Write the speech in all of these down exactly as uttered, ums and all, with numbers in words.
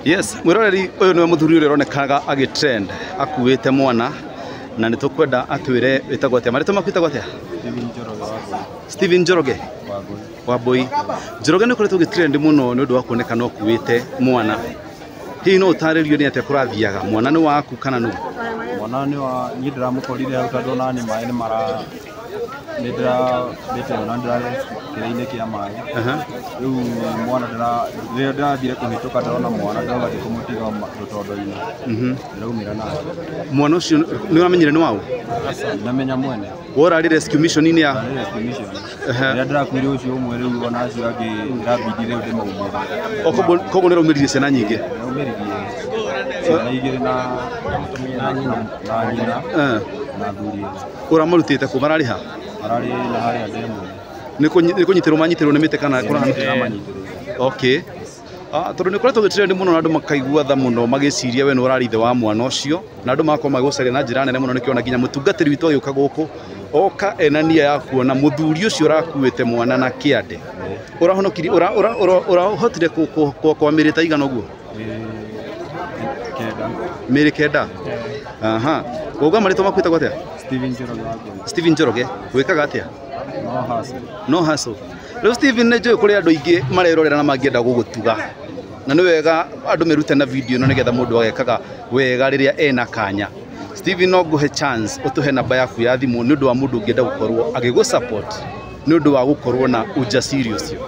Yes, mwiroreri uyu niwe muthuri uri ronekaga agitrend akuwite mwana na nitukwenda atwire witagwo atia marito makwitagwo atia Steven Njoroge Waboi Njoroge ni kuretwo gitrend muno ni undu wa kuoneka no kuwite mwana hihi no utaririo ni atia kurathiaga mwana ni waku kana nu mwana ni wa nyidra mukorire hau tandona ni mai ni mara nidra bete na ndra kire-ine kia mai riu mwana ndra rio ndathire kuhituka ndona mwana ndoga ndikumutiga rutondo-ini ndaumira na mwana ucio ni uramenyire ni wau ndamenya mwene wora ri rescue mission ni ya rescue mission ya ndra kwire ucio umwe riu ona acio angi ndabidi riu ndimaumira okobo kogo ni raumiririe ciana nyingi raumiririe ciana igiri na na nyina na nyina na thuri uramarutite ku marariha arari na hari andemo niko niko nyitero manyitero ne mite kana kura manyitero okay ah tondu niko to gitrend muno na andu makaigua tha muno magiciria we no urarithe wa mwana ucio na andu makoma magucaria na njira nene muno nikiona ginya mutungatiri witu uyu kaguku oka enania ya kuona muthuri ucio urakuite mwana na kiande urahonokiri ura ura urahotire ku kwa mirita igana uguo kenda miri kenda aha uga marito makwita gwatia Steven Njoroge Steven Njoroge wikaga atia no haso no haso Leo Steven nejo kuri andu ingi marerorera na mangienda gugutuga na ni wega andu merute na video no nigetha mundu agekaga wega riria ena kanya Steven no guhe chance utuhe namba yaku ya thimu ni undu wa mundu ungienda gukorwo agigu support ni undu wa gukorwo na ujasiri ucio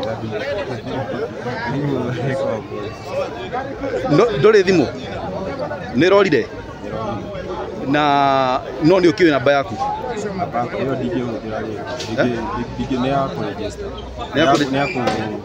no ndore thimu ni rorire na no ni ukiwe namba yaku hapa hiyo D J hudira dige dige ne yako register ne yako ne yako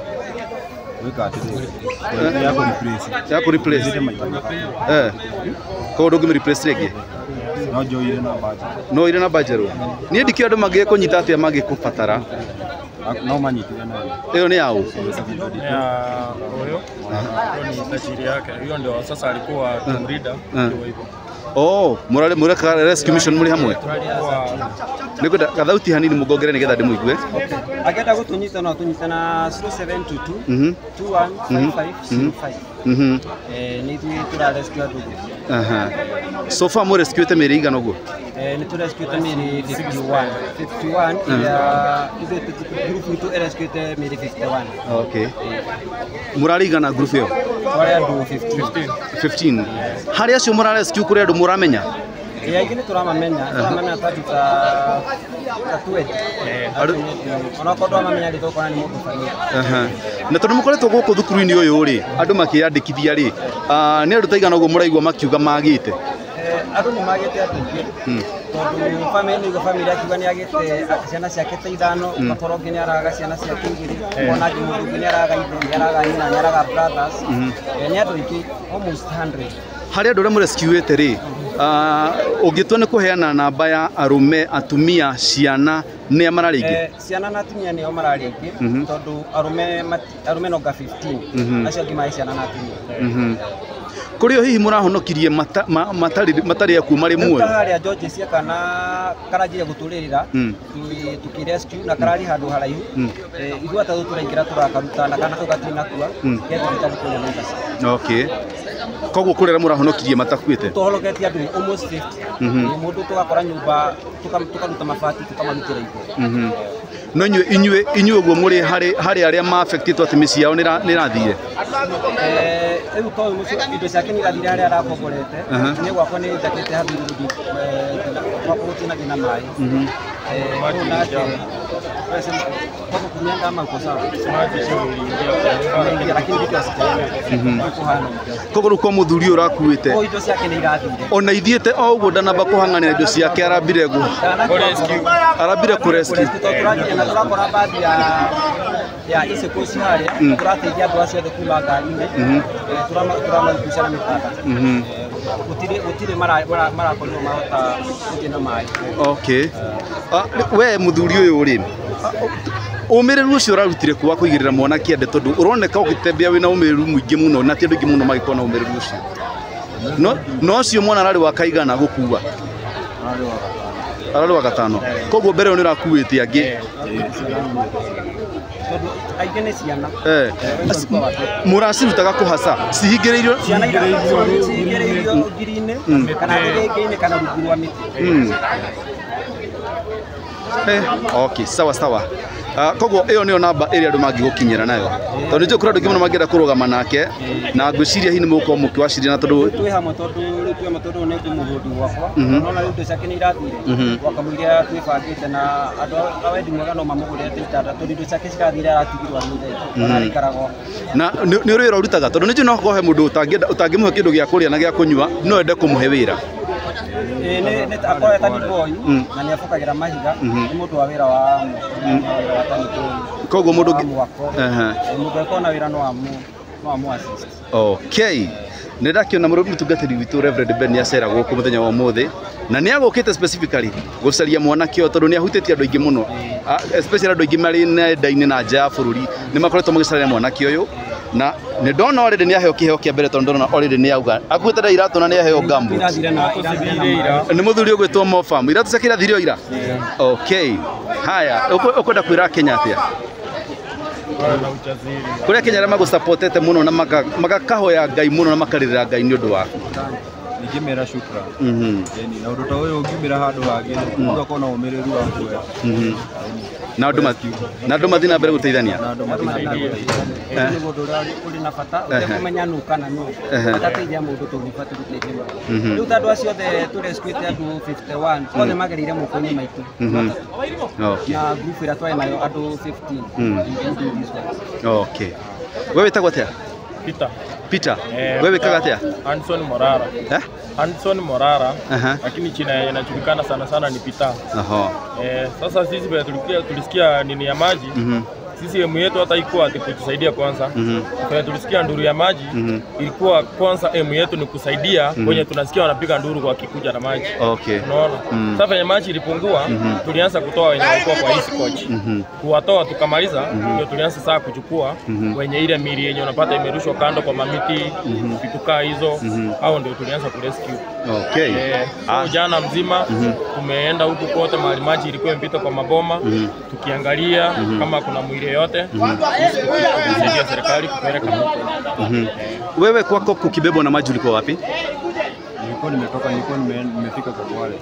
weka atende ne yako replace yako replace eh ko ndo gimi replace rege no jo ile na budget no ile na budget ro ni ndikio ndo magi ko nyita atia magi kubatara no manyitire na iyo ni yao ya oyo ni tajiri yake hiyo ndio sasa alikuwa team leader ndio hivyo. Oh, murale muraka rescue mission muri hamwe. Niko gathauti hanini mugongere nigetha ndimuigue. Agenda gutunyita no tunyitana zero seven two two two one five five zero five. Mhm. Eh ni tu tura rescue atu. Aha. So far mo rescue te meri igana uguo. Eh ni tu rescue te meri fifty-one. fifty-one ya izo group ni tu rescue te meri fifty-one. Okay. Murali igana group yo. Wale andu fifteen. fifteen. Hari acio murale rescue kuri andu muramenya. Ya igini turamamenya, turamamenya tatuta tatuet. Ona ko turamamenya ri tokona ni mundu fanyia. Aha. Na tondu mukoretwo guku thukuru-ini uyu ri, andu makiyandikithia ri. Ah ni andu taigana uguo muraigua makiuga magite. Eh andu ni magite atingi. Tondu family ni family akiuga ni agite ciana ciake te ithano, makoro ngini araga ciana ciake igiri, ona ngi mundu ngini araga ithe, araga nyina, araga brothers. Eh ni andu iki almost one hundred. Hari andu ria murescuete ri ah ungitwa ni kuheana namba ya arume atumia ciana ni amararingi eh ciana na atumia ni amararingi tondu arume arume no ga fifteen acio ngima ciana na atumia kurio hihi murahonokirie matari matari ya kuma rimwe hari George cia kana karajia guturirira tukirescue na karari handu haraihu igwa ta turaingira turakaruta na kana tugatina kuwa ketitari kunya namba. Okay. Koguo kurera murahonokirie matakuite tuholoketie andu almost fifty mundu tugakora nyumba tukaruta mabati tukamarutira igwe no inyue inyue inyue uguo muri hari hari aria ma affected ati misi yao ni rathire eh ebu ko mucio indo ciake ni rathire aria arakomborete ni gwakwa ni jakete hathirudi kwa kutina gina mai eh na ke pesa kwa kunyanga ama uko sawa lakini kitu asikia kogoro ko muthuri urakuite o indo ciake ni irathire ona ithiete o uguo ndanamba kuhanganira indo ciake arambire gu arambire ku rescue na turakora baadhi ya ya ise kosi haria turateithia andu acio kuma ngari-ini turama turama kushana mitaka utire utire mara mara kono mahota kuthina mai. Okay. We muthuri uyu ri umiriru ucio urarutire kuwa kuigirira mwana kiande tondu uroneka ugitembea wina umiriru muingi muno na ti andu ingi muno magikona umiriru ucio no no ucio mwana arari wa kaigana gukuwa arari wa gatano koguo mbere ni urakuite angi tondu aingĩ nĩ ciana eh muracirutaga kuhaca cihingĩrĩirio cihingĩrĩirio ngiri-inĩ kana thĩgĩngĩ-inĩ kana rungu rwa mĩtĩ. Eh, okay, sawa sawa. Uh, koguo iyo niyo namba ĩrĩa andũ mangĩgũkinyĩra nayo tondũ nĩ kũrĩ andũ mũno mangĩenda kũrũgama nake na ngwĩciria hihi nĩ mũgũkorwo mũkĩwaciria na tondũ twĩ hamwe tondũ rĩu twĩ hamwe tondũ nĩ mũgũndi gwakwa no na rĩu ndĩcake nĩ irathire wakamũiria twĩbangĩte na andũ a wendi mwega no mamũgũrĩre tĩtanda tondũ indo ciake cirathire aratigirwo arĩ ona arĩkaragwo na nĩ ũrĩ ũrutaga tondũ nĩ njũ no kohe mũndũ ũtangĩenda ũtangĩmũhe kĩndũ gĩa kũrĩa na gĩa kũnyua no ende kũmũhe wĩra. Nĩ nĩ akorwo tani boy na nĩ abokagĩra mahiga nĩ mũndũ wa wĩra wa tani boy. Koguo mũndũ ehe mũndũ akona wĩra no amu no amu assist. Okay, nĩ ndakĩona mũtungatĩri witũ Reverend Ben acera gũkũ mũthenya wa ũmũthĩ na nĩ agũkĩte specifically gũcaria mwanake ũyũ tondũ nĩ ahutĩtie andũ aingĩ mũno especially andũ aingĩ marĩ nenda-inĩ na nja ya bũrũri nĩ makoretwo magĩcaria mwanake ũyũ na nĩ ndona already nĩ aheo kĩheo kĩa mbere tondũ ndona already nĩ auga akuĩte nda iratũ na nĩ aheo gambo nĩ mũthuri ũgwĩtwo Mofam iratũ ciake irathire ira. Okay, haya ũkwenda kwĩra Kenya atĩa kũrĩa Kenya arĩa magũsapotete mũno na magakahoya Ngai mũno na makarĩrĩra Ngai nĩ ũndũ waku ingĩmera shukran na ũndũ ta ũyũ ũngiumĩra handũ hangĩ ũgakorwo na ũmĩrĩru wa kuoya na andũ na andũ mathiĩ na mbere gũteithania na andũ mathiĩ na mbere gũteithania nĩ mũndũ ũrĩa ũrĩ na bata ũtekũmenya nũ kana nũ atateithia mũndũ tũngĩbatiĩ gũteithia rĩu ta andũ acio othe tũreskuĩte andũ fifty one othe magereire moko-inĩ maitũ na group ĩrĩa twarĩ nayo andũ fifteen. Okay, wewe wĩtagwo atĩa? Peter. Peter, wewe wĩkaga atĩa? Hanson Morara. Eh? Hanson Morara, lakini china inajulikana sana sana ni Peter. Aha. Eh, sasa sisi vile tulisikia tulisikia nini ya maji. Sisi emu yetu hata ikuwa kutusaidia kwanza. Kwa tulisikia nduru ya maji ilikuwa kwanza emu yetu ni kusaidia kwenye tunasikia wanapiga nduru kwa kikuja na maji. Okay. Unaona? Sasa venye maji ilipungua tulianza kutoa wenye walikuwa kwa hisi coach. Kuwatoa tukamaliza ndio tulianza sasa kuchukua wenye ile mili yenye unapata imerushwa kando kwa mamiti vitukaa hizo au ndio tulianza kurescue. Okay. Eh, so jana mzima tumeenda huku kote mahali maji ilikuwa imepita kwa maboma tukiangalia kama kuna mwili yote kusaidia serikali kupeleka huko. Wewe kwako kukibebwa na maji ulikuwa wapi? Nilikuwa nimetoka nilikuwa nimefika kwa wale.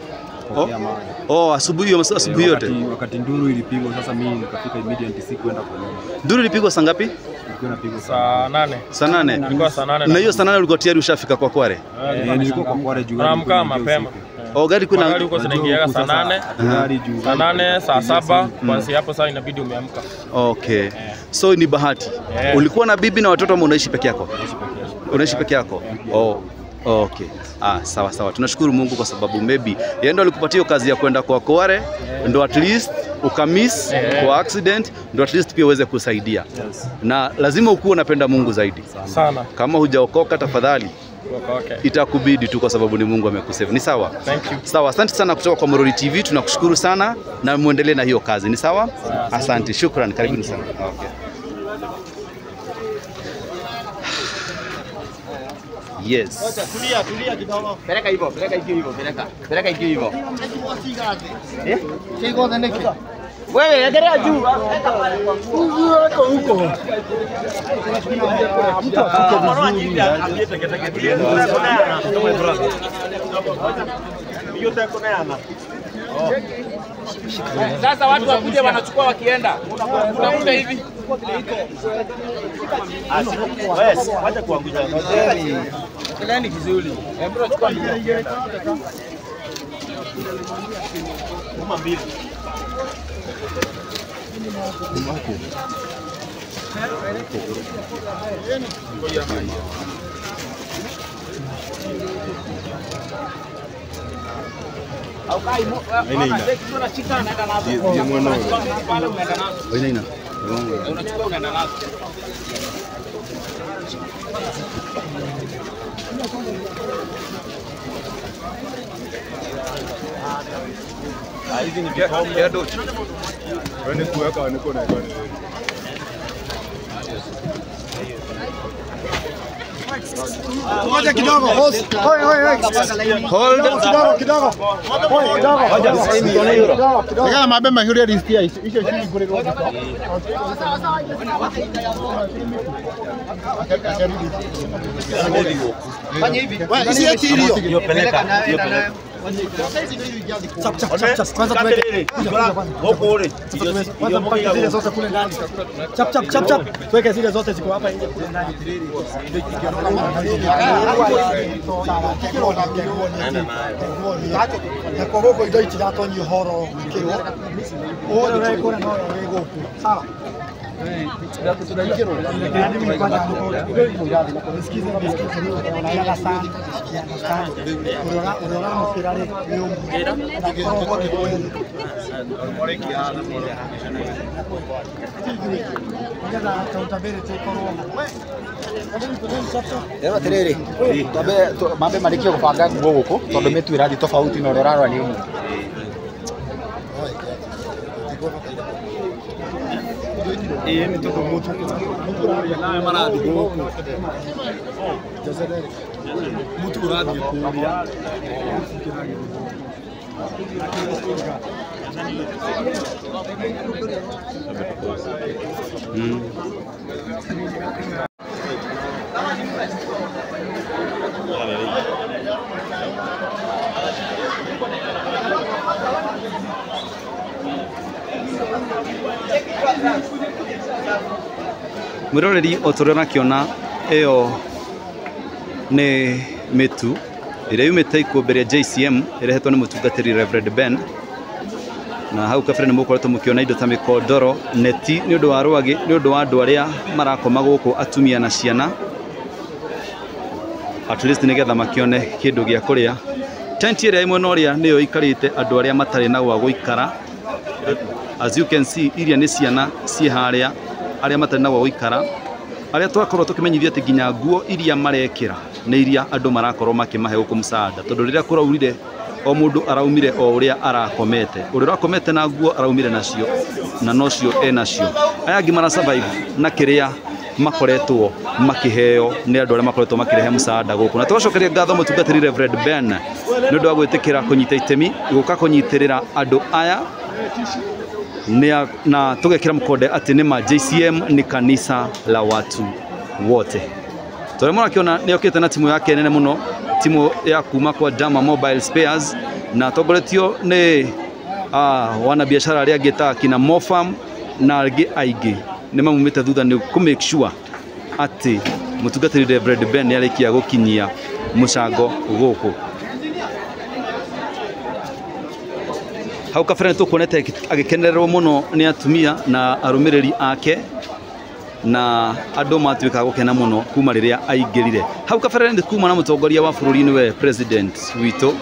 Oh, asubuhi asubuhi yote. Wakati nduru ilipigwa sasa mimi nikafika immediately si kwenda kwa nyumba. Nduru ilipigwa saa ngapi? Ilikuwa inapigwa saa nane. Saa nane. Ilikuwa saa nane. Na hiyo saa nane ulikuwa tayari ushafika kwa Kware? Eh, nilikuwa kwa Kware juu. Naamka mapema. Oh, gari kuna gari huko zinaingia saa nane. Saa nane, saa saba, kwanza hapo sasa inabidi umeamka. Okay. So ni bahati. Ulikuwa na bibi na watoto ama unaishi peke yako? Unaishi peke yako? Oh. Okay. Ah, sawa sawa. Tunashukuru Mungu kwa sababu maybe yeye ndo alikupatia kazi ya kwenda kwa Kware, ndo at least ukamiss kwa accident, ndo at least pia uweze kusaidia. Na lazima ukuwe unapenda Mungu zaidi. Sana. Kama hujaokoka tafadhali Okay. itakubidi tu kwa sababu ni Mungu amekusave. Ni sawa? Thank you. Sawa, asante sana kutoka kwa Morori T V. Tunakushukuru sana na muendelee na hiyo kazi. Ni sawa? Asante, shukrani, karibuni sana. Okay. Yes. Tulia, tulia kidogo. Peleka hivyo, peleka hivyo, peleka. Peleka hivyo. Eh? Kiko ndani. Wewe, endelea juu. Huko huko. Mtu afike vizuri. Hiyo tako na sasa watu wakuja wanachukua wakienda. Unakuta hivi. Wewe, wacha kuangusha. Keleni vizuri. Hebu chukua ndio. Kama mbili. Au kai mo una chika naenda nazo. Ndio mwana wewe. Pale unaenda nazo. Wewe nina. Unachukua unaenda nazo. hivi ni vikombe. Wewe kuweka niko na Ngoja kidogo. Hold. Oi oi oi. Hold. Kidogo kidogo. Oi kidogo. Kidogo. Kama mabe mahuri alistia hicho chini kule kwa. Fanya hivi. Wewe si eti hiyo. Hiyo peleka. Hiyo peleka. Chap chap chap chap. Kwanza tuweke. Huko ule. Kwanza mpaka zile zote kule ndani. Chap chap chap chap. Tuweke zile zote ziko hapa nje kule ndani. Na kwa huko ndio itatonyi horo kiro. Ora wewe kuna no wewe sawa. Leo terere. Tabe mabe marikio kupanga nguo huko. Tondu metu irathi tofauti na roraro ni umu. Iyi ni todo mutu. Mutu uradia nawe maradi go. Jazadere. Mutu uradia kumbia. Mm. Mwiroreri otorera kiona eo ni mitu ire yumite ikumbere J C M irehetwo ni mutungatiri Reverend Ben na hau kabere ni mukoretwo mukiona indo ta mikodoro neti ni undu wa rwagi ni undu wa andu aria marakoma guku atumia na ciana at least ni getha makione kindu gia kuria tent ire imwe noria niyo ikarite andu aria matari na gwa guikara. As you can see iria ni ciana ci haria aria matari na gwa guikara aria twakorwo tukimenyithia ati ginya nguo iria marekira ni iria andu marakorwo makimahe guku msaada tondu riria kuraurire o mundu araumire o uria arakomete uria arakomete na nguo araumire nacio na nocio enacio aya angi mara survive na kiria makoretwo makiheo ni andu aria makoretwo makirehe msaada guku na twacokeria ngatho mutungatiri Reverend Ben ni undu wa gwitikira kunyita itemi guka kunyitirira andu aya Nia, na tugekira mkonde ati ni ma J C M ni kanisa la watu wote. Tulemona kiona niokete na timu yake nene muno, timu ya kuma kwa Dama Mobile Spares na togoretio ni uh, wana biashara aria geta kina Mofam na algi aigi ni mamumite thutha ni ku make sure ati mutungatiri Reverend Ben ni arikia gukinyia mucango guku. Hau kabere tukuonete agikenererwo muno ni atumia na arumiriri ake na andu matuika gukena muno kuma riria aingirire. Hau kabere ndi kuma na mutongoria wa bururi ni we president wito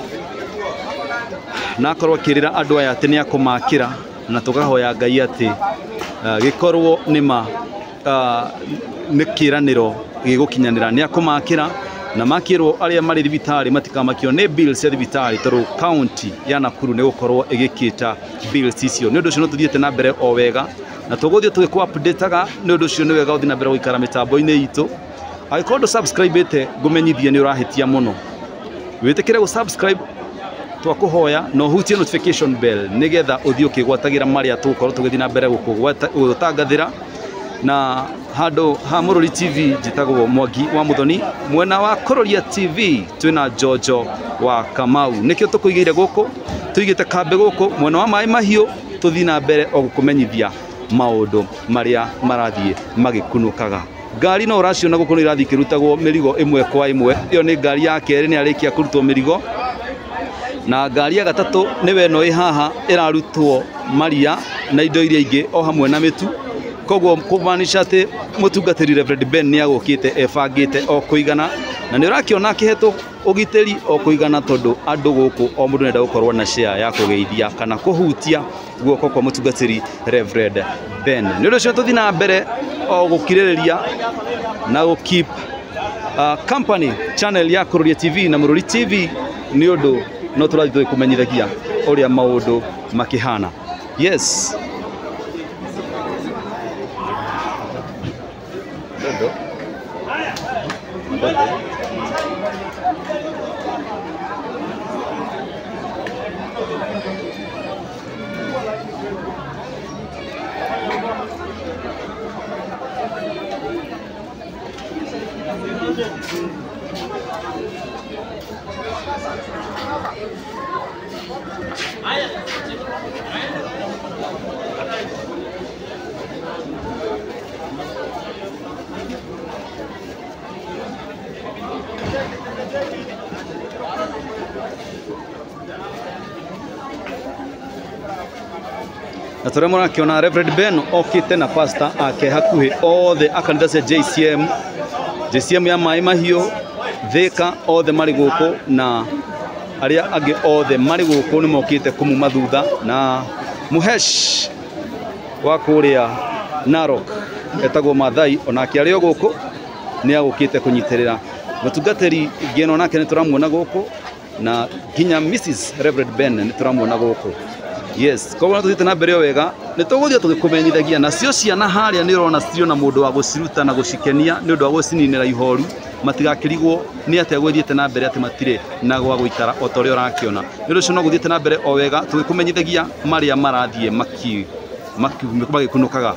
na korwo kirira andu aya ati ni akumakira na tugahoya Ngai ati uh, gikorwo nima uh, ni kiraniro gigukinyanira ni akumakira na makirwo aria mari thibitari matikamakio ni bills ya thibitari toru county ya Nakuru ni gukorwo igikita bills icio ni undu cio no tuthiete na mbere o wega na tuguthio tugiku updateaga ni undu cio ni wega uthi na mbere guikara mitambo-ini itu agikondo subscribe ite gumenyithie ni urahitia muno witikire gu subscribe twakuhoya no hutie notification bell nigetha uthio kigwatagira maria tukorwo tugithi na mbere gutangathira na hado ha Murori T V jitagwo Mwangi wa Muthoni mwena wa Kororia T V twina Jojo wa Kamau nikio tukuigire guku tuigite kambe guku mwena wa mai mahiu tuthi na mbere o gukumenyithia maundu maria marathie magikunukaga ngari no raciona guku ni irathi kirutagwo mirigo imwe kwa imwe iyo ni ngari ya keri ni arikia kurutwo mirigo na ngari ya gatatu niwe no ihaha irarutwo maria na indo iria ingi o hamwe na mitu koguo kumanisha ati mutungatiri Reverend Ben ni agukite ebangite o kuigana na ni urakiona kiheto ugiteri o kuigana tondu andu guku o mundu nenda gukorwo na share ya kugeithia kana kuhutia guoko kwa mutungatiri Reverend Ben ni undu cio tuthi na mbere o gukiririria na go keep uh, company channel ya Kororia T V na Murori T V ni undu no turathi tui kumenyithagia uria maundu makihana. Yes. na turemo nakiona Reverend Ben okite na pastor ake hakuhi othe akanitha cia J C M J C M ya mai mahiu thika othe mari guku na aria angi othe mari guku ni mokite kumuma thutha na Muhesh wa kuria Narok etagwo Mathai onake ario guku ni agukite kunyitirira mutungatiri ngeno nake ni turamuona guku na ginya Missus Reverend Ben ni turamuona guku. Yes, kwa tuthite na mbere wega ni tuguthia tugikumenyithagia na cio ciana haria ni rona cio na mundu wa guciruta na gucikenia ni undu wa gucininira ihoru matigakirigwo ni atia gwithiete na mbere ati matire na gwa guikara o tore urakiona ni undu cio no guthiete na mbere o wega tugikumenyithagia maria marathie maki maki magikunukaga.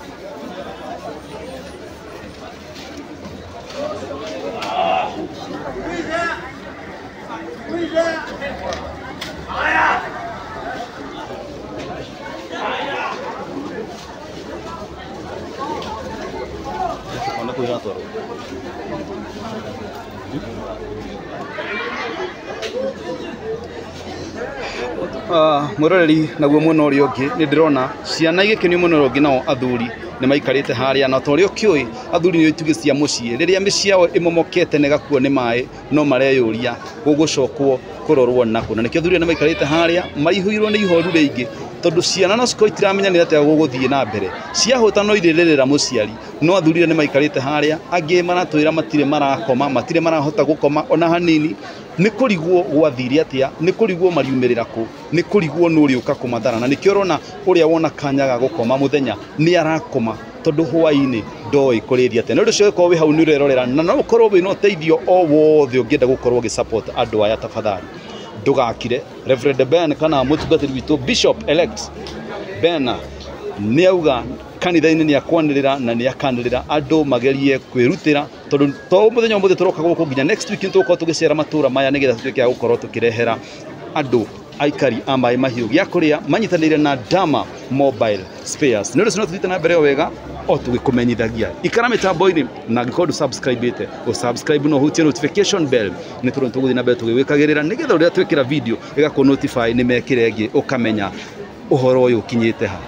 Uh, muroreri naguo muno uri ungi ni ndirona ciana igikenio muno ungi nao athuri ni maikarite haria na tori ukiui athuri ni itugi cia mucii riria micii yao imomokete ne gakuo ni mai no mareyuria gugucokwo kurorwo nako na nikio athuri ni maikarite haria maihuirwo ni ihoru ringi tondu ciana no ciko itiramenya ni atia guguthie na mbere ciahuta no iririra muciari no athuri ni maikarite haria angi maratwira matire marakoma matire marahota gukoma ona hanini ni kurigwo gwathiri atia ni kurigwo mariumirira ku ni kurigwo nuri uka kumathara na nikio rona uria wona kanyaga gukoma muthenya ni arakoma tondu hwaini ndoi kurithia tene ndu cio ko wi hau ni urerorera na no ukorwo wi no teithio o wothe ungienda gukorwo gi support andu aya tafadhali ndugakire. Reverend Ben kana mutungatiri witu Bishop elect Ben ni auga kanitha-ini ni akwanirira na ni akanirira andu magerie kwirutira tondu to muthenya muthe turoka guku nginya next week ntuko tugicera matura maya nigetha tutuike ya gukorwo tukirehera andu aikari ambai mahiu gya kuria manyitanire na Dama Mobile Spares ni rucio tuthite na mbere wega o tugikumenyithagia ikara mitambo-ini na gikodu subscribe ite o subscribe no hutie notification bell ni turu tuguthi na mbere tugiwikagirira nigetha uria twikira video igako notify ni mekire ngi ukamenya uhoro uyu kinyite ha.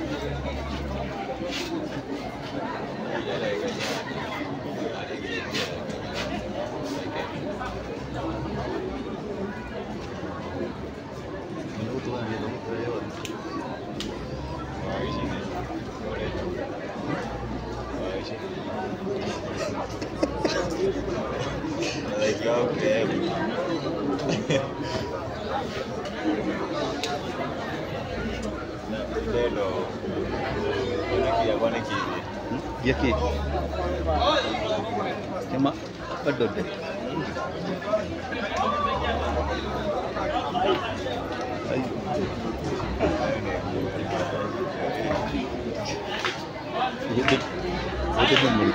Yaki kema adode Itu itu benar.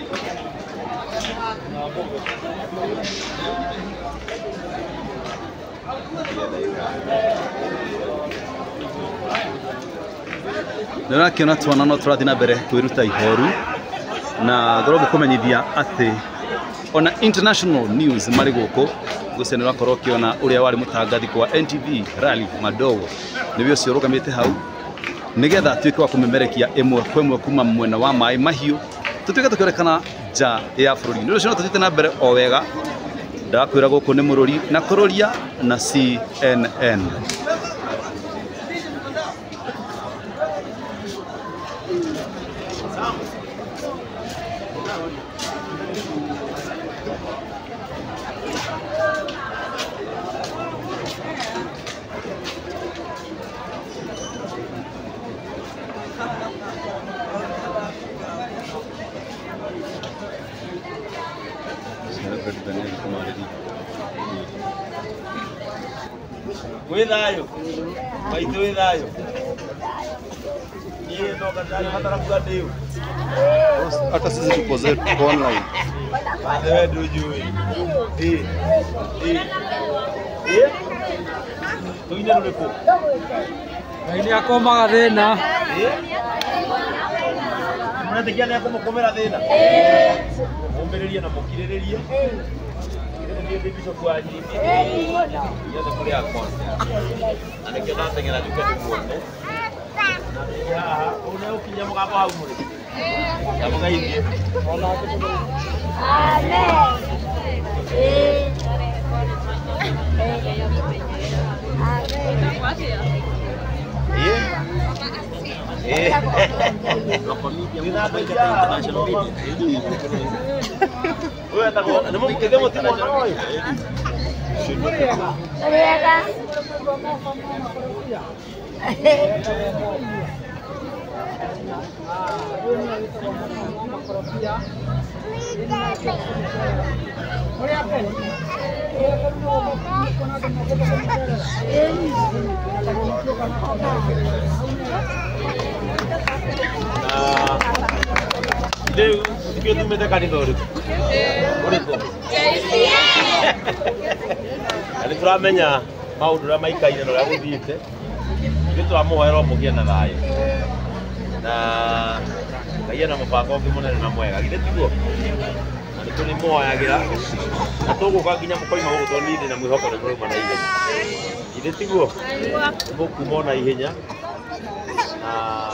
Nera kiona twana no turathi na mbere kwiruta ihoru na ngorogo kumenyithia ati ona international news mari guku gucenera korwo kiona uria wari mutangathi kwa N T V Rally Madogo nibio cio rugamite hau nigetha tuike wa kumemerekia imwe kwemwe kuma mwena wa mai mahiu tutuike tukiorekana ja ya bururi ndio cio tuthite na mbere o wega ndakwira guku ni mururi na kuroria na C N N. tũkarutithania kũmarĩria. Wĩ thayũ. Maitũ wĩ thayũ. Niĩ ndoka ndarĩbatara kuga ndĩũ. Hata sisi tuko zetu tuko online. Wathe we ndũnjũĩ. Ĩ. Ĩ. Ĩ. Tũine rũrĩkũ? Ngai nĩ akomaga thĩna. Mũretĩkia nĩ akũmũkomera thĩna? Mũmĩrĩrie na mũkirĩrĩrie. Kirĩrĩrie ndĩ bishop wanyu. Yothe kũrĩ akwa. Na nĩkĩo ndateng'era njuke ndĩmuone. Haha, ũrĩa ũkinya mũgambo hau mũrĩ. Ndamũgeithie. Amen. Leo sikio tumete kanitha ũrĩkũ? Ũrĩkũ? Nĩ tũramenya maũndũ ũrĩa maikaire na ũrĩa gũthiĩte. Ithuĩ tũramũhoera o mũgĩe na thayũ. Na Ngai ena mũbango ũngĩ mũnene na mwega. Githĩ tiguo? Na nĩ tũrĩmũhoyagĩra na tũgũka nginya mũkoima gũkũ tondũ niĩ ndĩna mwĩhoko nĩ mũrauma na ihenya. Githĩ tiguo? Mũkuuma o na ihenya. Na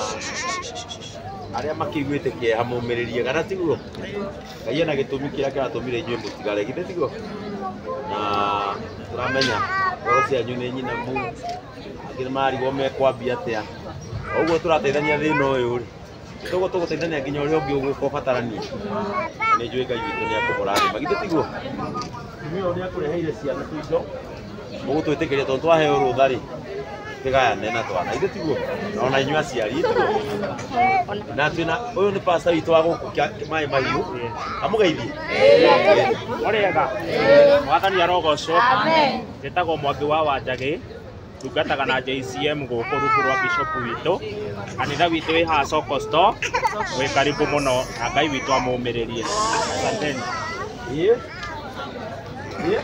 arĩa makĩiguĩte kĩeha mũmĩrĩrie kana tiguo. Ngai ena gĩtũmi kĩrĩa kĩratũmire inyuĩ mũtigare. Githĩ tiguo? Na tũramenya ngoro cianyu nĩ nyinamu. Angĩ nĩ marigwo mekwambia atĩa. Ũguo tũrateithania thĩna ũyũ rĩ. Tũguo tũgũteithania nginya ũrĩa ũngĩ ũgũka ũbatarania. Nĩ njũĩ Ngai witũ nĩ akũmũrathima. Githĩ tiguo? Mũtumia ũyũ nĩ akũreheire ciana tũindo. Mũgũtwĩtĩkĩria tondũ twaheo rũtha rĩ. Tũgayane na twana. Githĩ tiguo? Ona inyuĩ aciari tiguo. Na twĩna ũyũ nĩ pastor witũ wa gũkũ maĩ mahiũ. Amũgeithie. Mũrĩega. Mwathani arogocwo. Njĩtagwo Mwangi wa Wanjagĩ. Tungataga na J C M gũkũ rungu rwa bishop witũ. Kanitha witũ wĩ haha Soko Store. Wĩ karibu mũno na Ngai witũ amũmĩrĩrie. Asanteni. Ĩĩ. Ĩĩ.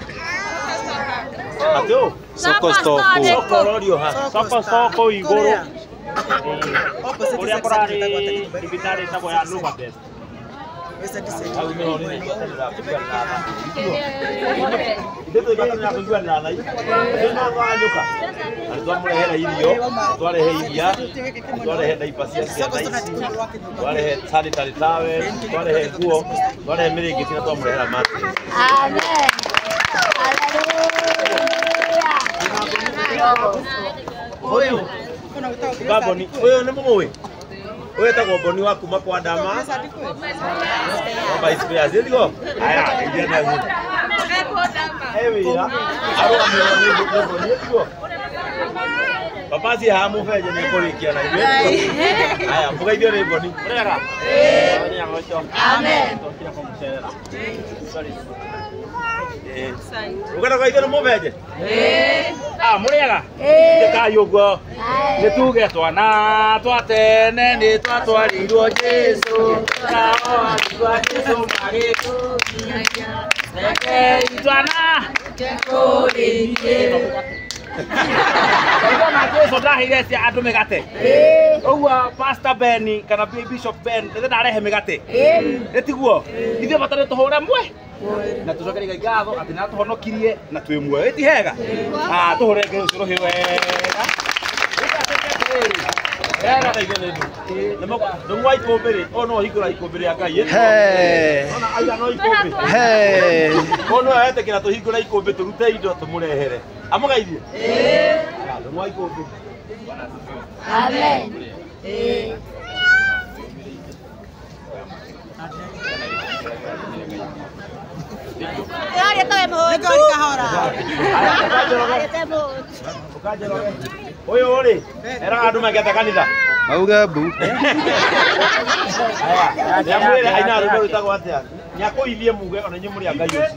Atũ. Soko Store kũ? Soko rorio ha. Soko Store kũ igũrũ. Ũrĩa kũrarĩ thibitarĩ ĩtagwo ya Luva Best. Hau nĩ ho nĩ Ndito ndio na kujua na nai. Ndio nganyuka. Alikuwa mrehera irio, twarehe iria, twarehe daipasia cia naici. Twarehe sanitary towel, twarehe nguo, twarehe miringi tina twamurehera mati. Amen. Oyo. Gaboni, oyo nĩ mũmũĩ. Oyo ta goboni wa kuma kwa ndama. Baba ispea ziligo. Aya, ndio na Ewira, arua mwana ndio ndio ndio. Papa si hamu feje ni kolikia na hiyo. Haya, mboga hiyo ni boni. Murega. Eh. Ni agocho. Amen. Tokira kwa mshera. Sorry. Eh. Ugana kwa hiyo mo feje? Eh. Ah, murega. Eh. Ndikayo ni tuge twana twatene ni twatwarirwo Jesu. Nao atwa Jesu mageku. Neke itwana kekorĩrie Ona Jesu ndahire cia andũ mĩgate. Ũguo Pastor Ben kana Bishop Ben nĩ ndarehe mĩgate. Nĩ tiguo? Ithuĩ batarĩ tũhũre mwe. Na tũcokerie Ngai ngatho atĩ nĩ atũhonokirie na twĩ muoyo. Ĩti hega. Ah tũhũre Ngai ũcio rũhĩ wega. Hega taithia nĩ ndu. Nĩ mwa ikũmbĩ rĩ, o no hingũra ikũmbĩ rĩa Ngai. He. Ona aiga no ikũmbĩ. He. Ono etĩkĩra tũhingũra ikũmbĩ tũrute indo tũmũrehere. Amũgeithie. Eh. Nĩ mwa ikũmbĩ. Amen. Eh. Yari tawe mo. Nikori kahora. Ukajero. Oyo ore. Era andũ magĩata kanitha. Auga bu. Nyamwire aina rugo rutagwo atia. Nyako ithie muge ona nyu muri angai ucio.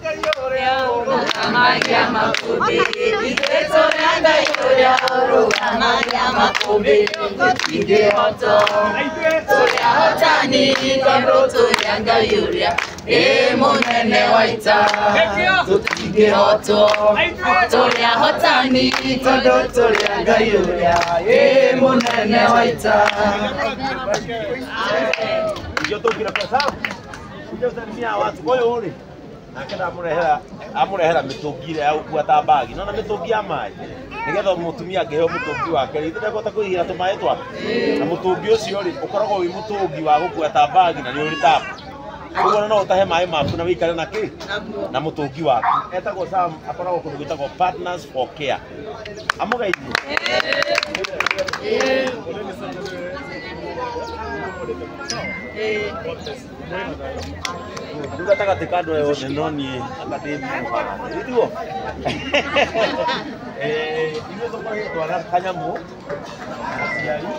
Magia makubi, itoria ngai uria magia makubi, tige hoto, toria hotani, tondo toria ngai uria, e monene waita, tige hoto, toria hotani, tondo toria ngai uria, e monene waita. Yo to kira pesa. Kuja usalimia watu kwa hiyo ule. Akenda amurehera amurehera mitungire au kuata bagi. Nona mitungi ya mai. Nigetha mutumia ngeheo mutungi wake. Ithire gota kuihira tumae twa. Na mutungi ucio ri ukoragwo wi mutungi wa gukuata bagi na ni uri tap. Kugo no utahe mai maku na wikare na ki na mutungi waku. Etagwo Sam akoragwo kundu gwitagwo Partners for Care. Amugeithie. Eh. Duga taka tekado yo nenoni akademi muhana. Ndio. Eh, iwe to kwa hiyo ala kanyamu. Asiari.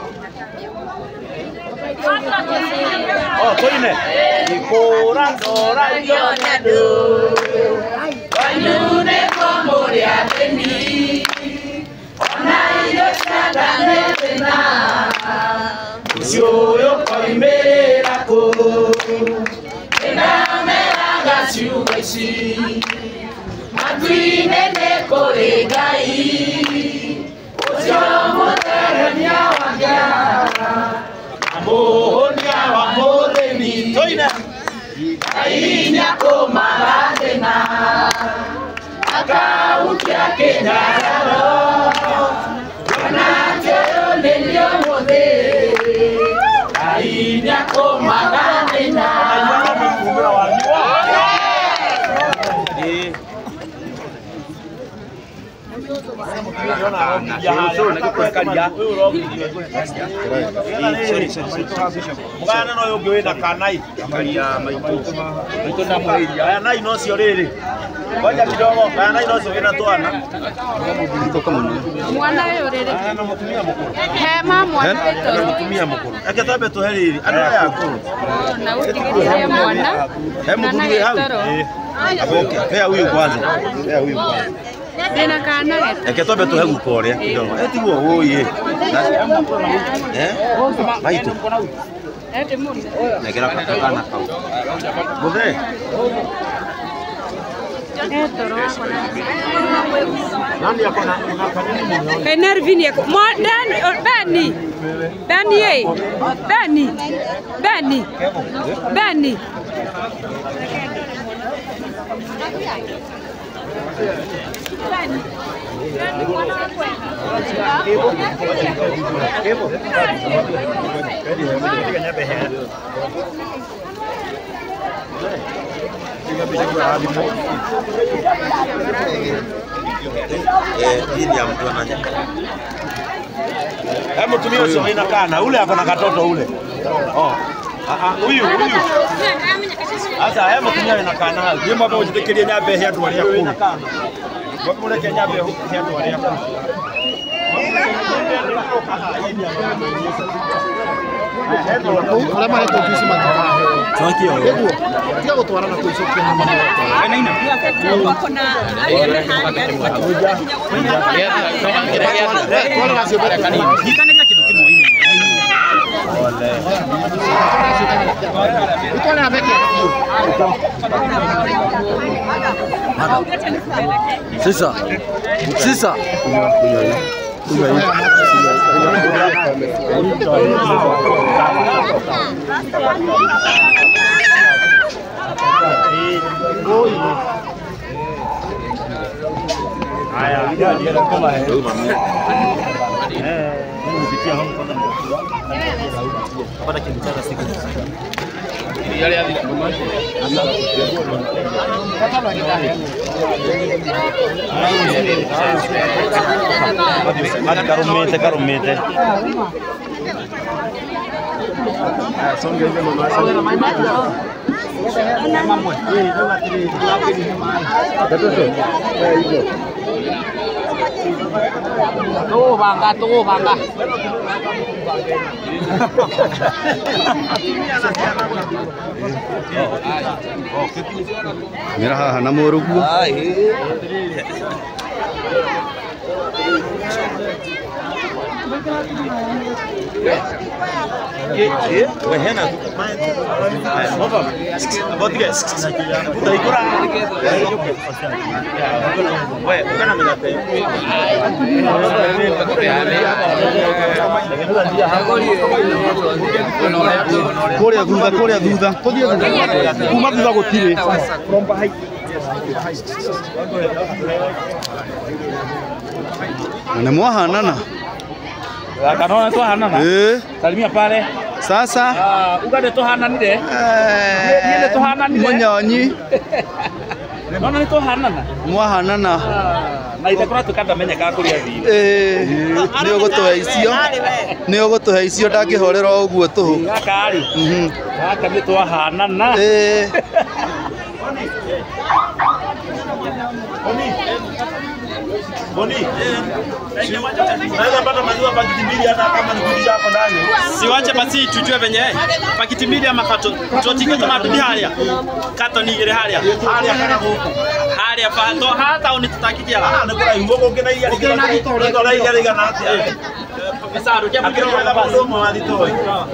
Oh, toine. Ikora dora yona do. Wanune komori ateni. Ona iyo sadane na. Usioyo kwa imera ko. Chugashi Matwine neko egai Ojomo terenia wanga Amohonia wa moremi Toina Ainya komaradena Akautia kenyararo Wanateo nenyo mode Ainya komaradena Ayama wa Mugana no yo gwe na kanai karia maitu maitu na muiria aya nai no cio riri ngoja kidogo aya nai no cio gina twana Mwana yo riri ana mutumia mukuru he ma mwana ana mutumia mukuru ake tabe to heriri ana ya kuru na utigirie mwana he mutumia hau okay pea huyu kwanza pea huyu kwanza Dena kana gete. Eke tobe tuhe gukoria kidogo. Eti wo woye. Eh? Maitu. Ete mundu. Negera katakana kau. Muthe. Etoro akona. Nani akona kanini munyo? Penervini yako. Modern Beni. Beni eh. Beni. Beni. Beni. Hebu tumia usio ina kana ule akona katoto ule. Oh. Ah huyu huyu. Asa hebu tumia ina kana. Yeye mwapo ujitekerie nyabe hia tu wali yakuru. Wapo mule kenya nyabe hia tu wali yakuru. Olema leto kisi mataka. Thank you. Hebu tia gutwarana ku ico kenya mwana. Kainaina. Kuna ayana hali. Twala na sio beta kanini. Hikanenya kitu kimoine. Ole. Twala na beki. Sasa. Sasa. Haya, ndio kama hiyo. Eh, nimepitia hapo kwanza ndio. Hapana kimchana siku. Yale yale. Mati karumete karumete. Ah, songe hizo mama. Mambo. Eh, ndio atiri. Katoto. Eh, hiyo. Tuh bangga, tuh bangga. Mira haha na murugu. Kuria thutha, kuria thutha. Tuthie thutha. Kuma thutha gutire. Na mwahanana. Kanona twahanana. Eh. Salimia pale. Sasa Ah, ugande twahananire. eh Niende twahananire. Munyonyi. Nona ni twahanana. Mwahanana. Na itakora tukandamenyeka kuri athiri. Eh. Ni ugutuhe icio. Ni ugutuhe icio ndakihorera uguo tuhu. Gakari. Mhm. Gaka ni twahanana. Eh. Boni. Naweza pata maziwa pakiti mbili hata kama nikudisha hapo ndani. Siwache basi tujue venye pakiti mbili ama kato tutike kama bibi haria kato ni ile haria Hali akana huko. haria pato hata unitutakikia Ah, nakula imbogo ngena iya ligana na kitore. Kitore iya ligana atia. pesa rukia Akira wala mdomo alitoi.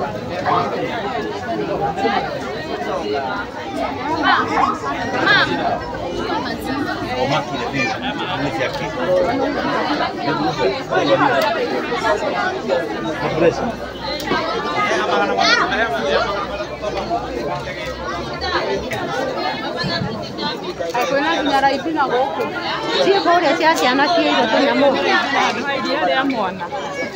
Omakile pia. Ni yake. Kwĩna nginya raithi na gũkũ. Ciĩ kũrĩa cia ciana kĩirio tũnyamũ. Iria rĩa mwana.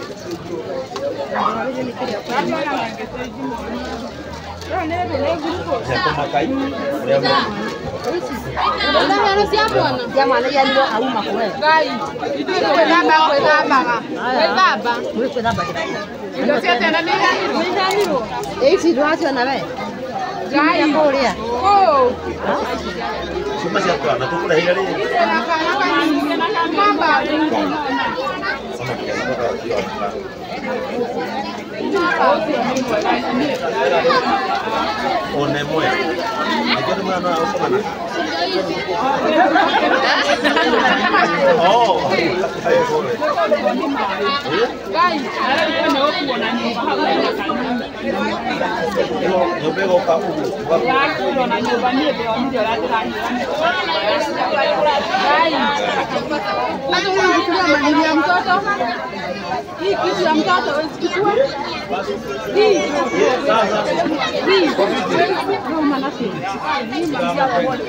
Ndano cia mwana. Cia mwana ya ndio auma kwe. Ngai. Kwĩthamba kwĩthambaga. Kwĩthamba. Kwĩthamba. Ndio cia tena nĩ nĩhanirwo. Ici ndwaciona we. Ngai kũrĩa. Oh. Cuma cia twana tukura hira ri. Mamba. One mwe. Ndio mwana wao kama. Oh. Ngai, arakwenda kuona nyumba hau na kanuni. Nyumba iko kapu. Kuona nyumba ni ndio ndio ratira. Ngai. Bado unachukua maneno ya mtoto? Hii kitu ya mtoto usichukue. Hii. Hii. Ndio maana si. Hii mzee wa wote.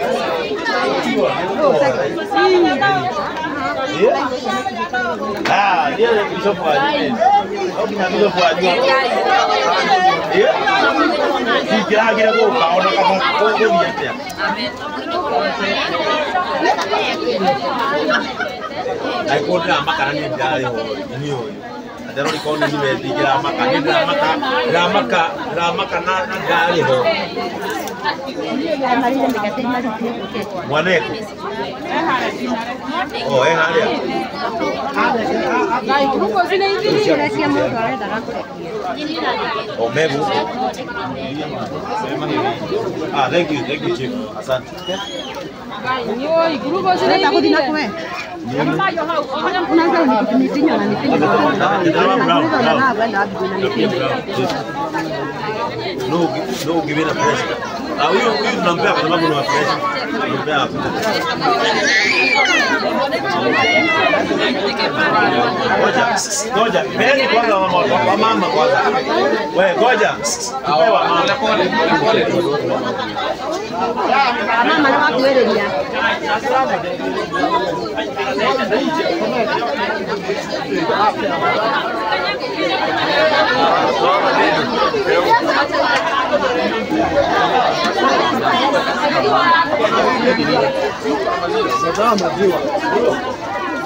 Ah, dia yang bisa buat. Oh, kita bisa buat juga. Ya. Kira-kira kau kau nak apa? Kau kau biasa ya. Aku dah makanan ni dari ini oh. Ada orang kau ni beli kira makan ni dah makan, dah makan, dah makan na dari oh. Mwaneko. Oh, eh hali. Ngai, huko zile hizi ni sia mtu anaenda nakule. Oh, mebu. Ah, thank you, thank you chief. Asante. Ngai, nioi, grupo zile hizi ni nakule. Unaanza unipimitinyo na nipinyo. No, no give it a pressure. Ah, huyo huyo tunampea kwa sababu ni wa pressure. Tunampea hapo. Ngoja, ngoja. Peni kwanza mama, wa mama kwanza. Wewe ngoja. Pewa mama. Mama na watu wereria.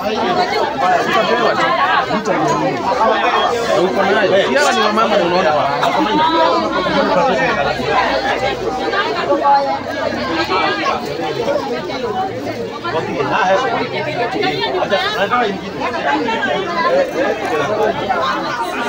Acha,